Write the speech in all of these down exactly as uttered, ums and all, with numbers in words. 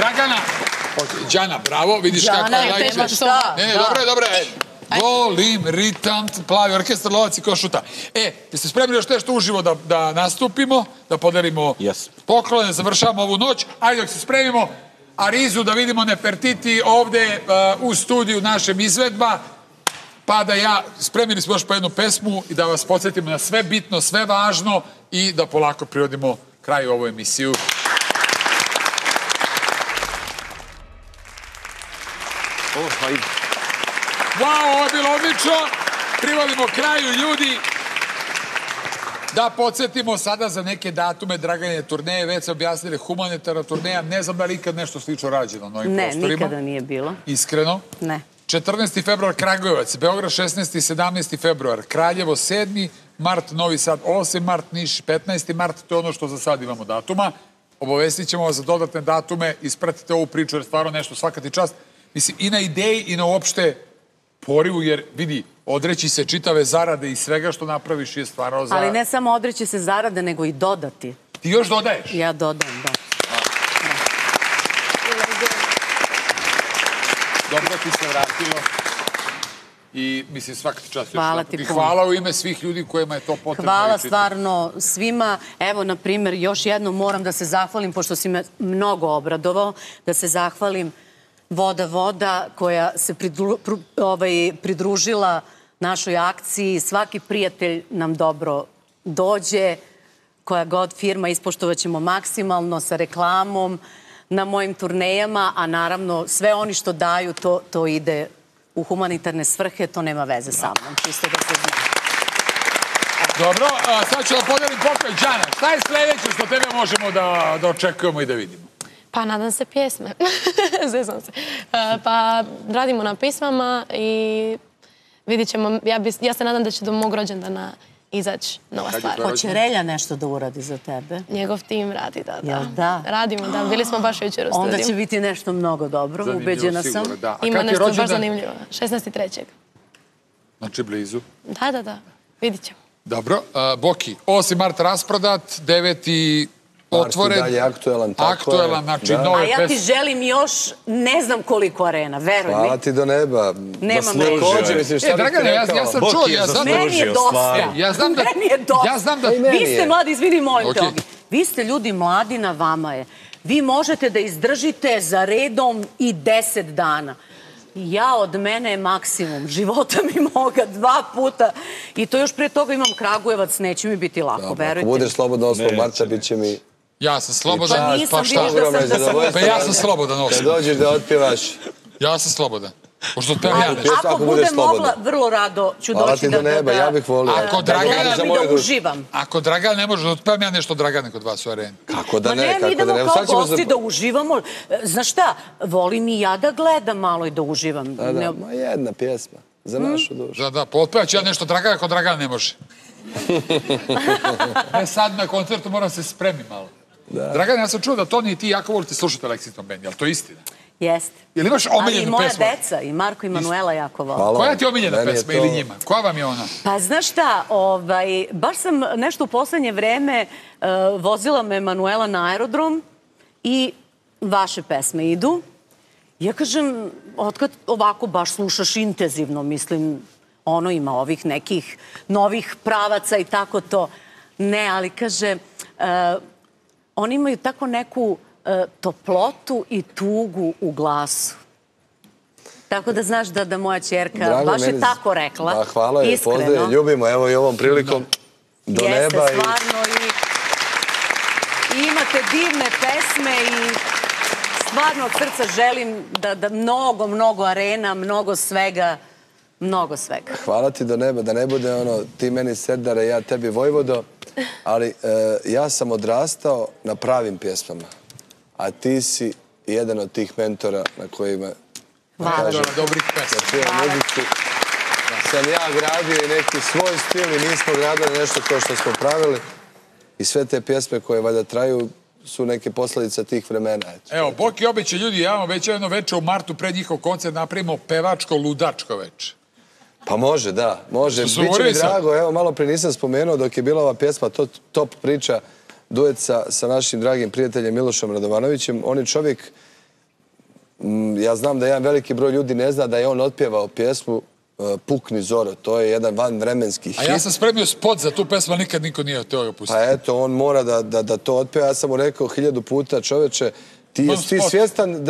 Dragana, Đana, bravo, vidiš kako je lajče. Ne, ne, dobro je, dobro je. Volim ritam, plavi orkestar, lovac i košuta. E, jeste spremni još nešto uživo da nastupimo, da podelimo poklone, završavamo ovu noć. Ajde, dok se spremimo, Arizu da vidimo Nefertiti ovde u studiju našem izvedba, pa da ja, spremili smo još po jednu pesmu i da vas podsjetimo na sve bitno, sve važno i da polako privodimo kraju ovu emisiju. Wow, ovo je bilo odlično. Privodimo kraju, ljudi. Da podsjetimo sada za neke datume Dragane turneje, već se objasnili humanitarna turneja, ne znam da li ikad nešto slično rađeno na ovim prostorima. Ne, nikada nije bilo. Iskreno? Ne. četrnaesti februar Kragujevac, Beograd šesnaesti i sedamnaesti februar, Kraljevo sedmi mart, Novi Sad osmi mart, Niš petnaesti mart, to je ono što za sad imamo datuma. Obavestit ćemo vas za dodatne datume, ispratite ovu priču jer stvarno nešto svaka ti čast. Mislim, i na ideji i na uopšte porivu, jer vidi, odreći se čitave zarade i svega što napraviš je stvarno za... Ali ne samo odreći se zarade, nego i dodati. Ti još dodaješ? Ja dodam, da. Dobro ti se vratilo. I, mislim, svaka ti čast. Hvala ti puno. Hvala u ime svih ljudi kojima je to potrebno. Hvala stvarno svima. Evo, na primjer, još jednom moram da se zahvalim, pošto si me mnogo obradovao, da se zahvalim Voda Voda, koja se pridružila našoj akciji. Svaki prijatelj nam dobro dođe. Koja god firma ispoštovat ćemo maksimalno sa reklamom na mojim turnejama, a naravno sve oni što daju, to ide u humanitarne svrhe, to nema veze sa mnom, čisto da se zna. Dobro, sad ću da podelim pokoj. Đana, šta je sledeće što tebe možemo da očekujemo i da vidimo? Pa nadam se pjesme. Zezam se. Pa radimo na pismama i vidit ćemo, ja se nadam da će do mog rođendana izaći nova stvar. Hoće Relja nešto da uradi za tebe? Njegov tim radi, da, da. Jel da? Radimo, da. Bili smo baš jučer u studiju. Onda će biti nešto mnogo dobro, ubeđena sam. Ima nešto baš zanimljivo. šesnaesti trećeg Znači blizu. Da, da, da. Vidit ćemo. Dobro. Boki, osmi mart rasprodat, deveti otvoren. Marti dalje aktuelan, tako je. Aktuelan, znači nove pesme. A ja ti želim još ne znam koliko arena, veruj mi. Hvala ti do neba. Nemam reći. E, Dragane, ja sam čuo, ja znam da... Meni je dosta. Ja znam da... Meni je dosta. Vi ste mladi, izvini, molim te ovdje. Vi ste ljudi mladi, na vama je. Vi možete da izdržite za redom i deset dana. Ja od mene je maksimum. Života mi moga dva puta. I to još prije toga imam Kragujevac, neće mi biti lako, verujte. Ako budeš slobodno osmog marta, bit će mi... Ja sam slobodan. Pa nisam, vidiš da sam da sam... Pa ja sam slobodan osmog. Kad dođeš da otpjevaš... Ja sam slobodan. Pošto otpevam ja nešto. Ako budem mogla, vrlo rado ću doći da... Hvala ti do neba, ja bih volio. Da uživam. Ako Dragan ne može da otpevam ja nešto Dragane kod vas u areni. Kako da ne, kako da ne. idemo kao gosti da uživamo. Znaš šta, volim i ja da gledam malo i da uživam. Da, da, ma jedna pjesma. Za našu dušu. Da, da, potpevat ću ja nešto Dragana ako Dragan ne može. Ne, sad na koncertu moram se spremiti malo. Dragan, ja sam čuo da Toni i ti jako volite slušati Alexitom Band, je li to istina? Jeste. Jel imaš omiljenu pesmu? Ali i moja deca, i Marko i Manuela jako vole. Koja ti je omiljena pesma ili njima? Koja vam je ona? Pa znaš šta, baš sam nešto u poslednje vreme vozila me Manuela na aerodrom i vaše pesme idu. Ja kažem, otkad ovako baš slušaš intenzivno, mislim, ono ima ovih nekih novih pravaca i tako to. Ne, ali kaže, oni imaju tako neku toplotu i tugu u glasu. Tako da znaš da moja ćerka baš je tako rekla. Hvala je, pozdrav, ljubimo, evo i ovom prilikom do neba. Jeste, stvarno, i imate divne pesme i stvarno od srca želim da mnogo, mnogo arena, mnogo svega, mnogo svega. Hvala ti do neba, da ne bude ono ti meni Serdare, ja tebi Vojvodo, ali ja sam odrastao na pravim pjesmama. A ti si jedan od tih mentora na kojima... Hvala. Dobrih pesma. Hvala. Sam ja gradio i neki svoj stil i nismo gradili nešto kao što smo pravili. I sve te pjesme koje valjda traju su neke posledice tih vremena. Evo, Boki obeće ljudi, ja vam već jedno veče u martu pred njihov koncert napravimo pevačko-ludačko veče. Pa može, da. Može. Biće mi drago. Evo, malo prije nisam spomenuo dok je bila ova pjesma Top priča, duet sa našim dragim prijateljem Milošom Radovanovićem. On je čovjek ja znam da jedan veliki broj ljudi ne zna da je on otpjevao pjesmu Pukni Zoro. To je jedan vanvremenski hit. A ja sam spremio spot za tu pesmu, ali nikad niko nije od toga pustio. Pa eto, on mora da to otpjeva. Ja sam mu rekao hiljadu puta, čoveče, ti jesi svjestan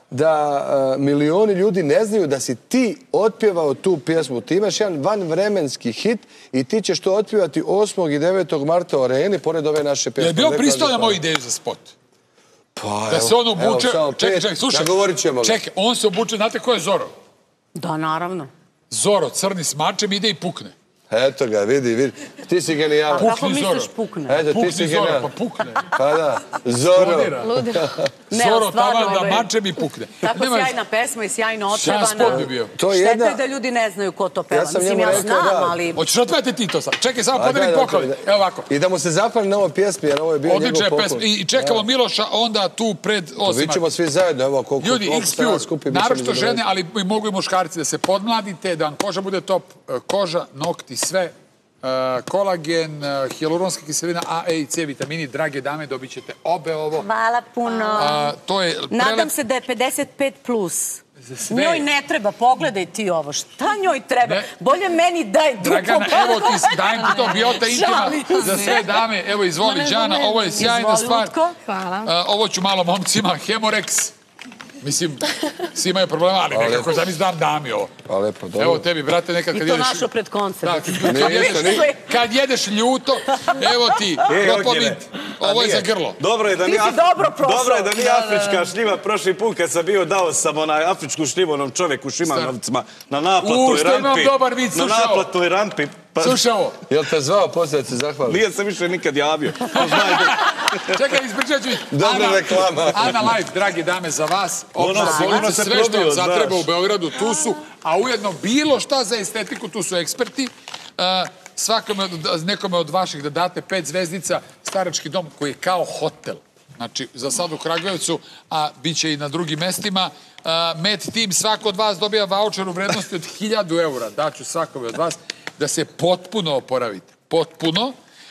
da milioni ljudi ne znaju da si ti otpjevao tu pjesmu. Ti imaš jedan vanvremenski hit i ti ćeš to otpjevati osmog i devetog marta u Areni, pored ove naše pjesme. Je bio pristao na moju ideju za spot? Da se on obuče... Čekaj, čekaj, slušaj. Čekaj, on se obuče, znate ko je Zoro? Da, naravno. Zoro, crni s mačem, ide i pukne. Eto ga, vidi, vidi. Ti si genijalan. Kako misliš pukne? Eto, ti si genijalan. Pa pukne. Pa da, Zoro. Zoro tamo da mačem i pukne. Tako sjajna pesma i sjajno otpevana. Šta spod bi bio? Štete je da ljudi ne znaju ko to peva. Mislim, ja znam, ali... Hoćeš otpevati ti to sad? Čekaj, samo podelim poklon. Evo ovako. I da mu se zapali na ovoj pjesmi, jer ovo je bio njegov poklon. Odlična pesma. I čekamo Miloša onda tu pred osam. Vi ćemo svi zajedno, evo, koliko se nas skupi. Naravno žene, ali mogu i muškarci da se podmladite, da vam koža bude top, koža, nokti, sve. Kolagen, hijaluronska kiselina, A, E i C vitamini. Drage dame, dobit ćete obe ovo. Hvala puno. Nadam se da je pedeset pet plus. Njoj ne treba, pogledaj ti ovo. Šta njoj treba? Bolje meni daj duplo. Dragana, evo ti, dajem ti to biota intima za sve dame. Evo, izvoli, Đana, ovo je sjajna stvar. Ovo ću malo momcima. Hemorex. Mislim, svi imaju problema, ali nekako da mi znam dami ovo. Pa lepo, dobro. Evo tebi, brate, nekad kad jedeš... I to našo pred koncert. Kad jedeš ljuto, evo ti, propomit, ovo je za grlo. Dobro je da nije afrička šljiva. Prošli put kad sam bio, dao sam onaj afričku šljivu onom čoveku Šimanovcima na naplatnoj rampi. Dobar vid, na naplatnoj rampi. Slušaj ovo. Jel te zvao poslije da se zahvali? Nije se više nikad javio. Čekaj, ispričat ću. Dobra reklama. Ana Life, dragi dame, za vas. Ono se sve što vam zatreba u Beogradu, tu su. A ujedno bilo šta za estetiku, tu su eksperti. Svakome, nekome od vaših da date pet zvezdica, starački dom koji je kao hotel. Znači, za sad u Kragujevcu, a bit će i na drugim mestima. Med Team, svako od vas dobija vaučer u vrednosti od hiljadu eura. Daću svakome od vas da se potpuno oporavite. Potpuno.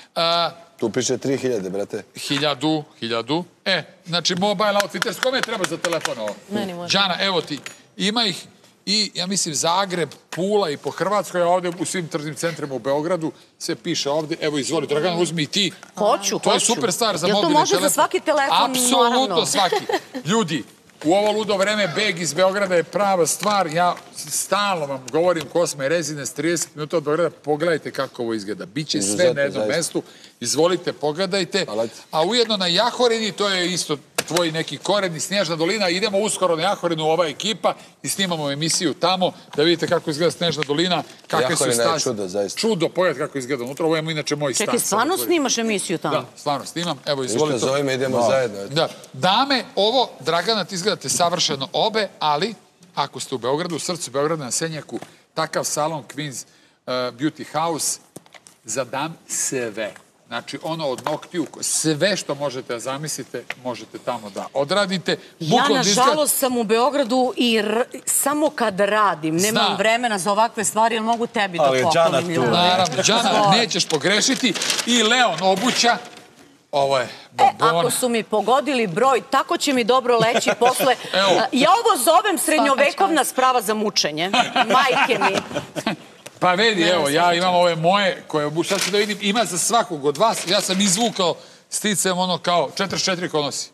Tu piše tri hiljade, brate. Hiljadu, hiljadu. E, znači, mobile outfitters, kome treba za telefon ovo? Meni može. Đana, evo ti. Ima ih i, ja mislim, Zagreb, Pula i po Hrvatskoj, a ovdje u svim tržnim centrima u Beogradu sve piše ovdje. Evo, izvoli, Dragana, uzmi i ti. Hoću, hoću. To je super stvar za mobilni telefon. Jel to može za svaki telefon? Apsolutno svaki. Ljudi, u ovo ludo vreme beg iz Beograda je prava stvar. Ja stalno vam govorim Kosme Rezines, trideset minuta od Beograda. Pogledajte kako ovo izgleda. Biće sve na jednom mestu. Izvolite, pogledajte. A ujedno na Jahorini, to je isto tvoj neki koren i Snježna dolina. Idemo uskoro na Jahorinu, ova ekipa, i snimamo emisiju tamo da vidite kako izgleda Snježna dolina. Jahorina je čudo, zaista. Čudo, pogledajte kako izgleda. Unutra ovo je inače moj stan. Čekaj, stvarno snimaš emisiju tamo? Da, stvarno snimam. Evo, izvolite. Ništa, zovime, idemo zajedno. Da. Dame, ovo, Dragana, ti izgledate savršeno obe, ali ako ste u Beogradu, u srcu Beograda na Senjaku, takav salon Queen's Beauty House, zadam sve. Znači, ono od noktiju, sve što možete da zamislite, možete tamo da odradite. Ja, nažalost, sam u Beogradu i samo kad radim, nemam vremena za ovakve stvari, jer mogu tebi da poklonim ljubav. Naravno, Đana, nećeš pogrešiti. I Leon obuća. Ovo je bombona. Ako su mi pogodili broj, tako će mi dobro leći posle. Ja ovo zovem srednjovekovna sprava za mučenje. Majke mi. Pa vidi, evo, ja imam ove moje koje obuču. Sad ću da vidim, ima za svakog od vas. Ja sam izvukao sticam ono kao četrdeset četiri ko nosi.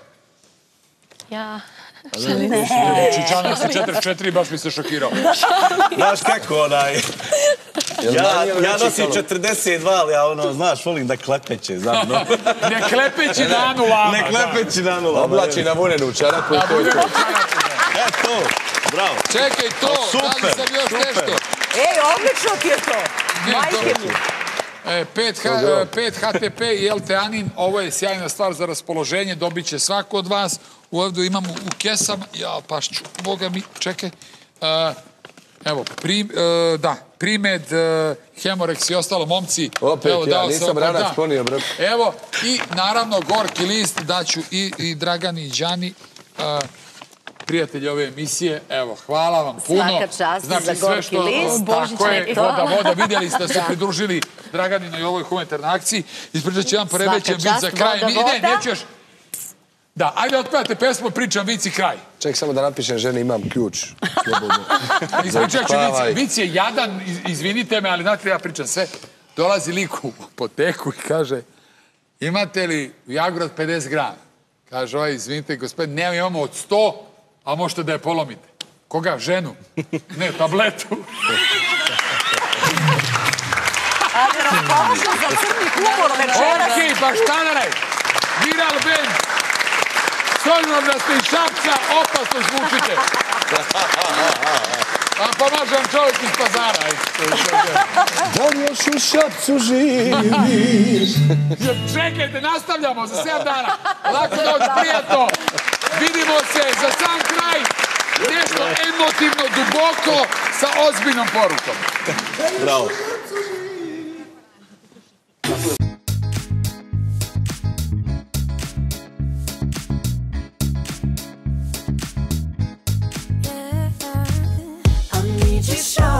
Ja... Čičana si četrdeset četiri, baš mi se šokirao. Znaš kako onaj... Ja nosim četrdeset dva, ali ja ono, znaš, volim da klepeće, znam. Ne klepeći na Anu Lama. Ne klepeći na Anu Lama. Oblači na vunenu čarapu i to je to. E to, bravo. Čekaj to, da li sam još nešto? Ej, odlično ti je to. Majke mi. pet H T P i L-teanin, ovo je sjajna stvar za raspoloženje, dobit će svako od vas. Ovdje imamo u kesama, ja pašću, boga mi, čekaj. Evo, da, Primed, Hemorex i ostalo, momci. Opet, ja nisam ranac ponio, bro. Evo, i naravno Gorki list, daću i Dragani i Đani, prijatelji ove emisije. Evo, hvala vam puno. Svaka čast za Gorki list. Tako je, voda, voda, vidjeli ste da se pridružili Draganino i ovoj humanitarnoj akciji. Ispričat ću vam porebećem bit za kraj. Ne, neću još. Da, ajde otpevate pesmu, pričam Vici kraj. Ček samo da napišem ženi, imam ključ. Ispričat ću Vici. Vici je jadan, izvinite me, ali znate ja pričam sve. Dolazi lik u apoteku i kaže, imate li Viagru od pedeset grama? Kaže, ovaj, izvinite, gospodin, ne, imamo od sto, a možete da je polomite. Koga? Ženu? Ne, tabletu. Ajde, raspoložen za crni humor večeras. Okej, pa šta da raj? Viral band. S obzirom da ste iz Šapca, opasno zvučite. A pomažem čovjek iz Pazara. Da li još u Šapcu živiš? Čekajte, nastavljamo za sedam dana. Lako noć, prijatno. Vidimo se za sam kraj. Nešto emotivno, duboko, sa ozbiljnom porukom. Bravo. Show.